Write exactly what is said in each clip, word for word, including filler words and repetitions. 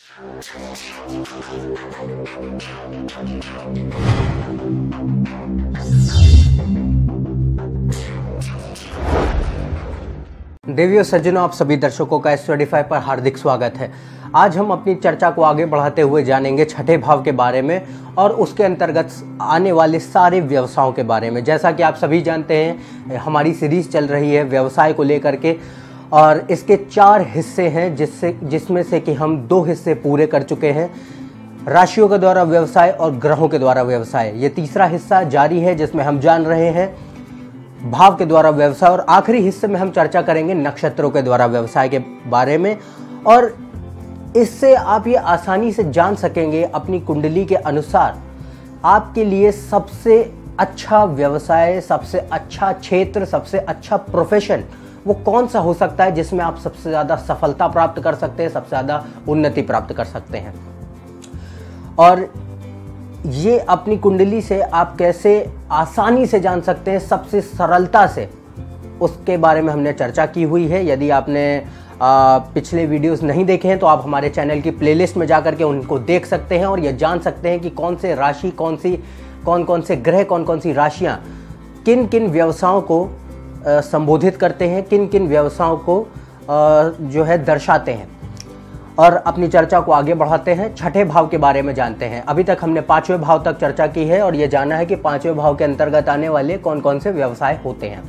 देवियों सज्जनों, आप सभी दर्शकों का स्टडी फाइव पर हार्दिक स्वागत है। आज हम अपनी चर्चा को आगे बढ़ाते हुए जानेंगे छठे भाव के बारे में और उसके अंतर्गत आने वाले सारे व्यवसायों के बारे में। जैसा कि आप सभी जानते हैं, हमारी सीरीज चल रही है व्यवसाय को लेकर के और इसके चार हिस्से हैं, जिससे जिसमें से कि हम दो हिस्से पूरे कर चुके हैं, राशियों के द्वारा व्यवसाय और ग्रहों के द्वारा व्यवसाय। ये तीसरा हिस्सा जारी है जिसमें हम जान रहे हैं भाव के द्वारा व्यवसाय, और आखिरी हिस्से में हम चर्चा करेंगे नक्षत्रों के द्वारा व्यवसाय के बारे में। और इससे आप ये आसानी से जान सकेंगे अपनी कुंडली के अनुसार आपके लिए सबसे अच्छा व्यवसाय, सबसे अच्छा क्षेत्र, सबसे अच्छा प्रोफेशन वो कौन सा हो सकता है जिसमें आप सबसे ज़्यादा सफलता प्राप्त कर सकते हैं, सबसे ज़्यादा उन्नति प्राप्त कर सकते हैं। और ये अपनी कुंडली से आप कैसे आसानी से जान सकते हैं, सबसे सरलता से, उसके बारे में हमने चर्चा की हुई है। यदि आपने आ, पिछले वीडियोस नहीं देखे हैं तो आप हमारे चैनल की प्लेलिस्ट में जाकर के उनको देख सकते हैं और ये जान सकते हैं कि कौन से राशि, कौन सी कौन कौन से ग्रह, कौन कौन सी राशियाँ किन किन व्यवसायों को संबोधित करते हैं, किन किन व्यवसायों को आ, जो है दर्शाते हैं। और अपनी चर्चा को आगे बढ़ाते हैं, छठे भाव के बारे में जानते हैं। अभी तक हमने पांचवें भाव तक चर्चा की है और ये जाना है कि पांचवें भाव के अंतर्गत आने वाले कौन कौन से व्यवसाय होते हैं।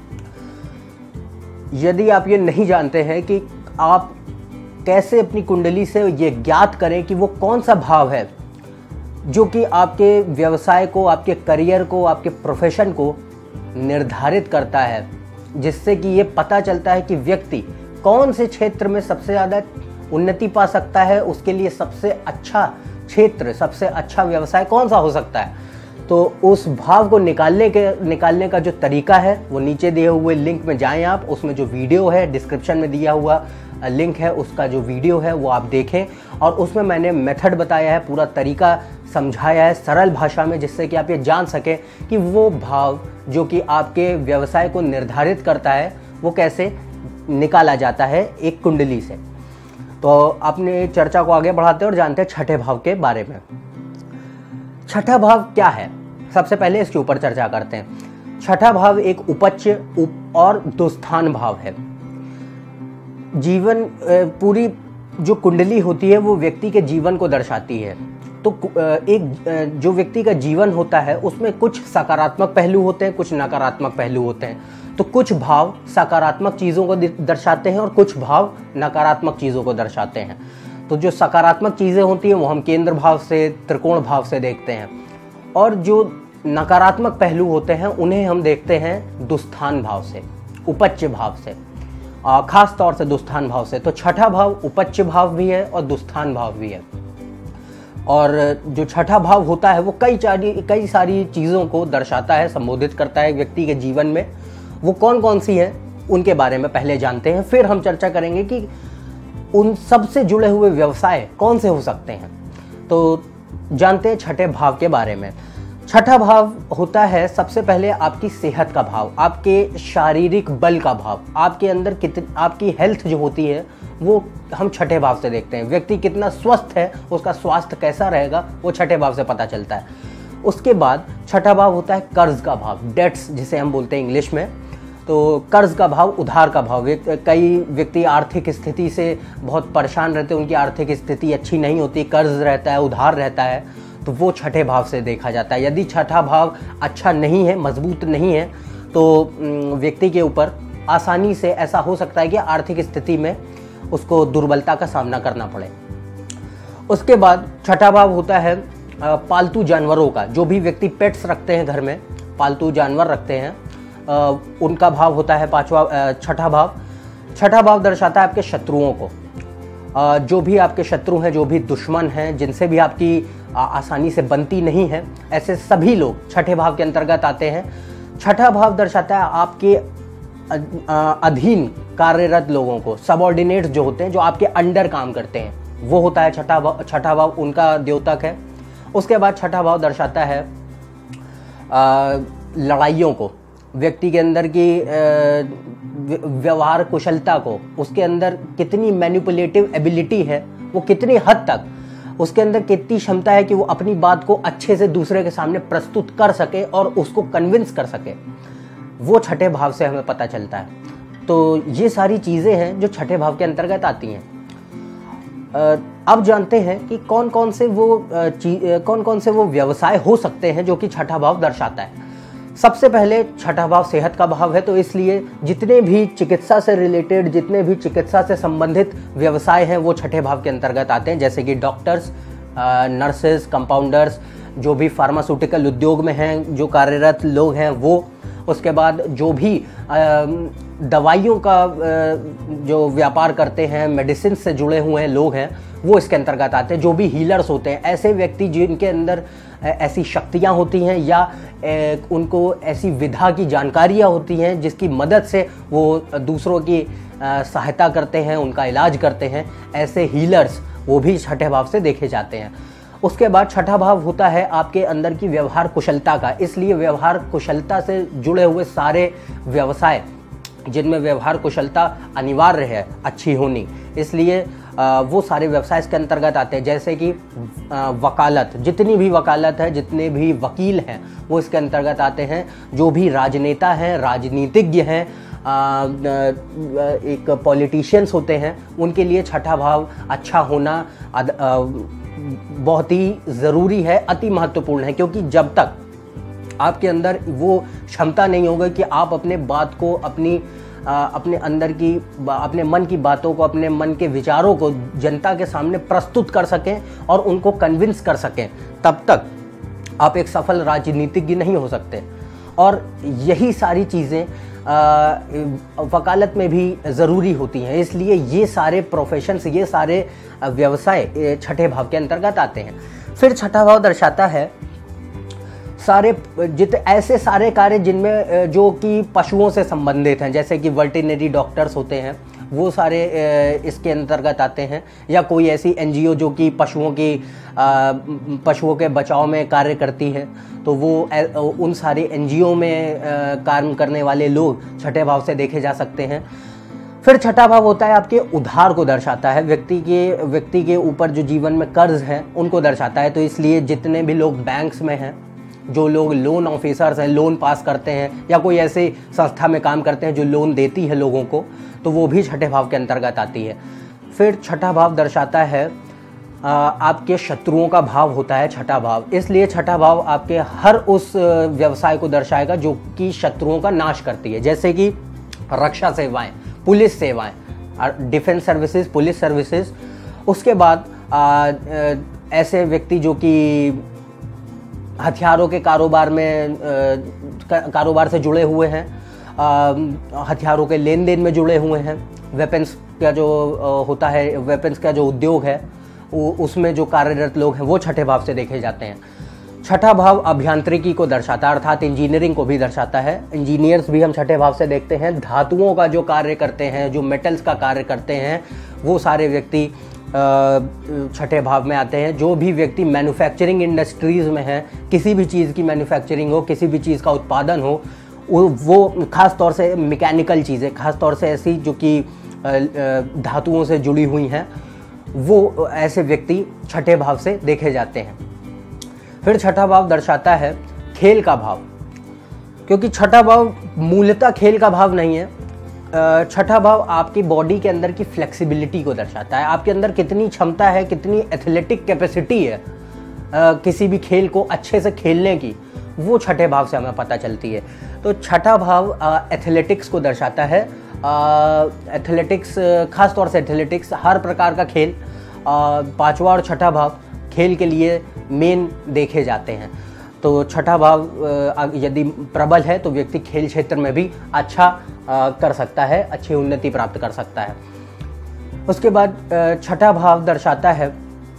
यदि आप ये नहीं जानते हैं कि आप कैसे अपनी कुंडली से ये ज्ञात करें कि वो कौन सा भाव है जो कि आपके व्यवसाय को, आपके करियर को, आपके प्रोफेशन को निर्धारित करता है, जिससे कि ये पता चलता है कि व्यक्ति कौन से क्षेत्र में सबसे ज़्यादा उन्नति पा सकता है, उसके लिए सबसे अच्छा क्षेत्र, सबसे अच्छा व्यवसाय कौन सा हो सकता है। तो उस भाव को निकालने के निकालने का जो तरीका है वो नीचे दिए हुए लिंक में जाएं आप, उसमें जो वीडियो है डिस्क्रिप्शन में दिया हुआ लिंक है, उसका जो वीडियो है वो आप देखें और उसमें मैंने मेथड बताया है, पूरा तरीका समझाया है सरल भाषा में, जिससे कि आप ये जान सकें कि वो भाव जो कि आपके व्यवसाय को निर्धारित करता है वो कैसे निकाला जाता है एक कुंडली से। तो अपने चर्चा को आगे बढ़ाते हैं और जानते हैं छठे भाव के बारे में। छठा भाव क्या है, सबसे पहले इसके ऊपर चर्चा करते हैं। छठा भाव एक उपच्य उप और दुस्थान भाव है। जीवन, पूरी जो कुंडली होती है वो व्यक्ति के जीवन को दर्शाती है। तो एक जो व्यक्ति का जीवन होता है उसमें कुछ सकारात्मक पहलू होते हैं, कुछ नकारात्मक पहलू होते हैं। तो कुछ भाव सकारात्मक चीज़ों को दर्शाते हैं और कुछ भाव नकारात्मक चीज़ों को दर्शाते हैं। तो जो सकारात्मक चीज़ें होती हैं वो हम केंद्र भाव से, त्रिकोण भाव से देखते हैं, और जो नकारात्मक पहलू होते हैं उन्हें हम देखते हैं दुस्थान भाव से, उपच्य भाव से, खास तौर से दुस्थान भाव से। तो छठा भाव उपच्य भाव भी है और दुस्थान भाव भी है। और जो छठा भाव होता है वो कई सारी कई सारी चीज़ों को दर्शाता है, संबोधित करता है व्यक्ति के जीवन में। वो कौन कौन सी हैं उनके बारे में पहले जानते हैं, फिर हम चर्चा करेंगे कि उन सब से जुड़े हुए व्यवसाय कौन से हो सकते हैं। तो जानते हैं छठे भाव के बारे में। छठा भाव होता है सबसे पहले आपकी सेहत का भाव, आपके शारीरिक बल का भाव, आपके अंदर कितनी आपकी हेल्थ जो होती है वो हम छठे भाव से देखते हैं। व्यक्ति कितना स्वस्थ है, उसका स्वास्थ्य कैसा रहेगा, वो छठे भाव से पता चलता है। उसके बाद छठा भाव होता है कर्ज का भाव, डेट्स जिसे हम बोलते हैं इंग्लिश में। तो कर्ज का भाव, उधार का भाव। कई व्यक्ति आर्थिक स्थिति से बहुत परेशान रहते हैं, उनकी आर्थिक स्थिति अच्छी नहीं होती, कर्ज रहता है, उधार रहता है, तो वो छठे भाव से देखा जाता है। यदि छठा भाव अच्छा नहीं है, मजबूत नहीं है, तो व्यक्ति के ऊपर आसानी से ऐसा हो सकता है कि आर्थिक स्थिति में उसको दुर्बलता का सामना करना पड़े। उसके बाद छठा भाव होता है पालतू जानवरों का। जो भी व्यक्ति पेट्स रखते हैं, घर में पालतू जानवर रखते हैं, उनका भाव होता है पांचवा छठा भाव। छठा भाव दर्शाता है आपके शत्रुओं को। जो भी आपके शत्रु हैं, जो भी दुश्मन हैं, जिनसे भी आपकी आसानी से बनती नहीं है, ऐसे सभी लोग छठे भाव के अंतर्गत आते हैं। छठा भाव दर्शाता है आपके अधीन कार्यरत लोगों को, सबऑर्डिनेट्स जो होते हैं, जो आपके अंडर काम करते हैं, वो होता है छठा भाव। छठा भाव उनका द्योतक है। उसके बाद छठा भाव दर्शाता है लड़ाइयों को, व्यक्ति के अंदर की व्यवहार कुशलता को, उसके अंदर कितनी मैनिपुलेटिव एबिलिटी है वो कितनी हद तक उसके अंदर कितनी क्षमता है कि वो अपनी बात को अच्छे से दूसरे के सामने प्रस्तुत कर सके और उसको कन्विंस कर सके, वो छठे भाव से हमें पता चलता है। तो ये सारी चीज़ें हैं जो छठे भाव के अंतर्गत आती हैं। अब जानते हैं कि कौन कौन से वो कौन कौन से वो व्यवसाय हो सकते हैं जो कि छठा भाव दर्शाता है। सबसे पहले छठा भाव सेहत का भाव है, तो इसलिए जितने भी चिकित्सा से रिलेटेड, जितने भी चिकित्सा से संबंधित व्यवसाय हैं वो छठे भाव के अंतर्गत आते हैं, जैसे कि डॉक्टर्स, नर्सेज, कंपाउंडर्स, जो भी फार्मास्यूटिकल उद्योग में हैं जो कार्यरत लोग हैं वो, उसके बाद जो भी दवाइयों का जो व्यापार करते हैं, मेडिसिन से जुड़े हुए लोग हैं वो इसके अंतर्गत आते हैं। जो भी हीलर्स होते हैं, ऐसे व्यक्ति जिनके अंदर ऐसी शक्तियां होती हैं या उनको ऐसी विधा की जानकारियां होती हैं जिसकी मदद से वो दूसरों की सहायता करते हैं, उनका इलाज करते हैं, ऐसे हीलर्स वो भी छठे भाव से देखे जाते हैं। उसके बाद छठा भाव होता है आपके अंदर की व्यवहार कुशलता का, इसलिए व्यवहार कुशलता से जुड़े हुए सारे व्यवसाय जिनमें व्यवहार कुशलता अनिवार्य है अच्छी होनी, इसलिए वो सारे व्यवसाय इसके अंतर्गत आते हैं। जैसे कि वकालत, जितनी भी वकालत है, जितने भी वकील हैं वो इसके अंतर्गत आते हैं। जो भी राजनेता हैं, राजनीतिज्ञ हैं, एक पॉलिटिशियंस होते हैं, उनके लिए छठा भाव अच्छा होना बहुत ही ज़रूरी है, अति महत्वपूर्ण है। क्योंकि जब तक आपके अंदर वो क्षमता नहीं होगी कि आप अपने बात को, अपनी आ, अपने अंदर की, अपने मन की बातों को, अपने मन के विचारों को जनता के सामने प्रस्तुत कर सकें और उनको कन्विंस कर सकें, तब तक आप एक सफल राजनीतिज्ञ नहीं हो सकते। और यही सारी चीज़ें वकालत में भी ज़रूरी होती हैं, इसलिए ये सारे प्रोफेशंस, ये सारे व्यवसाय छठे भाव के अंतर्गत आते हैं। फिर छठा भाव दर्शाता है सारे जित ऐसे सारे कार्य जिनमें जो कि पशुओं से संबंधित हैं, जैसे कि वेटरनरी डॉक्टर्स होते हैं, वो सारे इसके अंतर्गत आते हैं। या कोई ऐसी एनजीओ जो कि पशुओं की पशुओं के बचाव में कार्य करती है, तो वो उन सारे एनजीओ में काम करने वाले लोग छठे भाव से देखे जा सकते हैं। फिर छठा भाव होता है आपके उधार को दर्शाता है, व्यक्ति के व्यक्ति के ऊपर जो जीवन में कर्ज हैं उनको दर्शाता है। तो इसलिए जितने भी लोग बैंक्स में हैं, जो लोग लोन ऑफिसर्स हैं, लोन पास करते हैं, या कोई ऐसी संस्था में काम करते हैं जो लोन देती है लोगों को, तो वो भी छठे भाव के अंतर्गत आती है। फिर छठा भाव दर्शाता है आ, आपके शत्रुओं का भाव होता है छठा भाव, इसलिए छठा भाव आपके हर उस व्यवसाय को दर्शाएगा जो कि शत्रुओं का नाश करती है, जैसे कि रक्षा सेवाएं, पुलिस सेवाएं, डिफेंस सर्विसेज, पुलिस सर्विसेज। उसके बाद आ, आ, ऐसे व्यक्ति जो कि हथियारों के कारोबार में कारोबार से जुड़े हुए हैं, हथियारों के लेन देन में जुड़े हुए हैं, वेपन्स का जो होता है, वेपन्स का जो उद्योग है उसमें जो कार्यरत लोग हैं वो छठे भाव से देखे जाते हैं। छठा भाव अभियांत्रिकी को दर्शाता है, अर्थात इंजीनियरिंग को भी दर्शाता है। इंजीनियर्स भी हम छठे भाव से देखते हैं। धातुओं का जो कार्य करते हैं, जो मेटल्स का कार्य करते हैं, वो सारे व्यक्ति छठे भाव में आते हैं। जो भी व्यक्ति मैन्युफैक्चरिंग इंडस्ट्रीज़ में है, किसी भी चीज़ की मैन्युफैक्चरिंग हो, किसी भी चीज़ का उत्पादन हो, वो खास तौर से मैकेनिकल चीज़ें, खास तौर से ऐसी जो कि धातुओं से जुड़ी हुई हैं, वो ऐसे व्यक्ति छठे भाव से देखे जाते हैं। फिर छठा भाव दर्शाता है खेल का भाव, क्योंकि छठा भाव मूलतः खेल का भाव नहीं है। छठा भाव आपकी बॉडी के अंदर की फ्लेक्सिबिलिटी को दर्शाता है, आपके अंदर कितनी क्षमता है, कितनी एथलेटिक कैपेसिटी है आ, किसी भी खेल को अच्छे से खेलने की, वो छठे भाव से हमें पता चलती है। तो छठा भाव एथलेटिक्स को दर्शाता है। एथलेटिक्स, खास तौर से एथलेटिक्स, हर प्रकार का खेल, पांचवा और छठा भाव खेल के लिए मेन देखे जाते हैं। तो छठा भाव यदि प्रबल है तो व्यक्ति खेल क्षेत्र में भी अच्छा कर सकता है, अच्छी उन्नति प्राप्त कर सकता है। उसके बाद छठा भाव दर्शाता है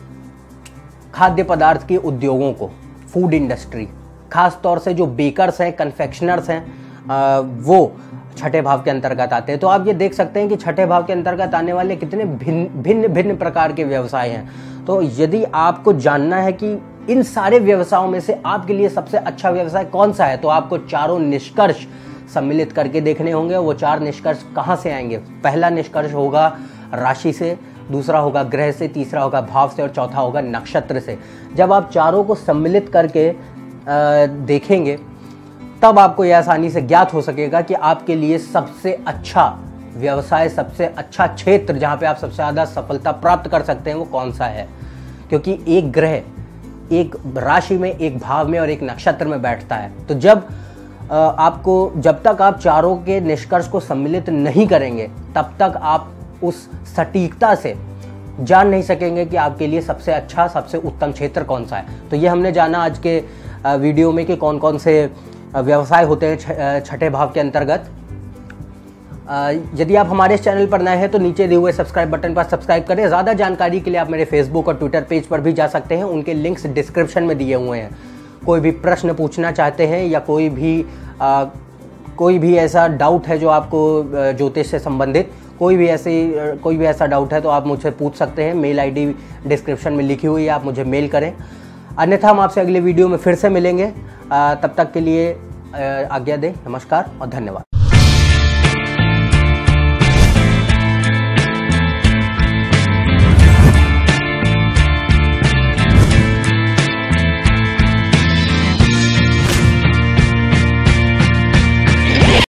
खाद्य पदार्थ के उद्योगों को, फूड इंडस्ट्री, खास तौर से जो बेकर्स हैं, कन्फेक्शनर्स हैं, वो छठे भाव के अंतर्गत आते हैं। तो आप ये देख सकते हैं कि छठे भाव के अंतर्गत आने वाले कितने भिन्न भिन्न भिन्न प्रकार के व्यवसाय हैं। तो यदि आपको जानना है कि इन सारे व्यवसायों में से आपके लिए सबसे अच्छा व्यवसाय कौन सा है, तो आपको चारों निष्कर्ष सम्मिलित करके देखने होंगे। वो चार निष्कर्ष कहाँ से आएंगे? पहला निष्कर्ष होगा राशि से, दूसरा होगा ग्रह से, तीसरा होगा भाव से और चौथा होगा नक्षत्र से। जब आप चारों को सम्मिलित करके देखेंगे तब आपको यह आसानी से ज्ञात हो सकेगा कि आपके लिए सबसे अच्छा व्यवसाय, सबसे अच्छा क्षेत्र जहाँ पे आप सबसे ज़्यादा सफलता प्राप्त कर सकते हैं वो कौन सा है। क्योंकि एक ग्रह एक राशि में, एक भाव में और एक नक्षत्र में बैठता है। तो जब आपको, जब तक आप चारों के निष्कर्ष को सम्मिलित नहीं करेंगे तब तक आप उस सटीकता से जान नहीं सकेंगे कि आपके लिए सबसे अच्छा, सबसे उत्तम क्षेत्र कौन सा है। तो ये हमने जाना आज के वीडियो में कि कौन कौन से व्यवसाय होते हैं छठे भाव के अंतर्गत। यदि आप हमारे इस चैनल पर नए हैं तो नीचे दिए हुए सब्सक्राइब बटन पर सब्सक्राइब करें। ज़्यादा जानकारी के लिए आप मेरे फेसबुक और ट्विटर पेज पर भी जा सकते हैं, उनके लिंक्स डिस्क्रिप्शन में दिए हुए हैं। कोई भी प्रश्न पूछना चाहते हैं या कोई भी आ, कोई भी ऐसा डाउट है जो आपको ज्योतिष से संबंधित, कोई भी ऐसी कोई भी ऐसा डाउट है तो आप मुझसे पूछ सकते हैं। मेल आईडी डिस्क्रिप्शन में लिखी हुई है, आप मुझे मेल करें। अन्यथा हम आपसे अगले वीडियो में फिर से मिलेंगे। तब तक के लिए आज्ञा दें। नमस्कार और धन्यवाद।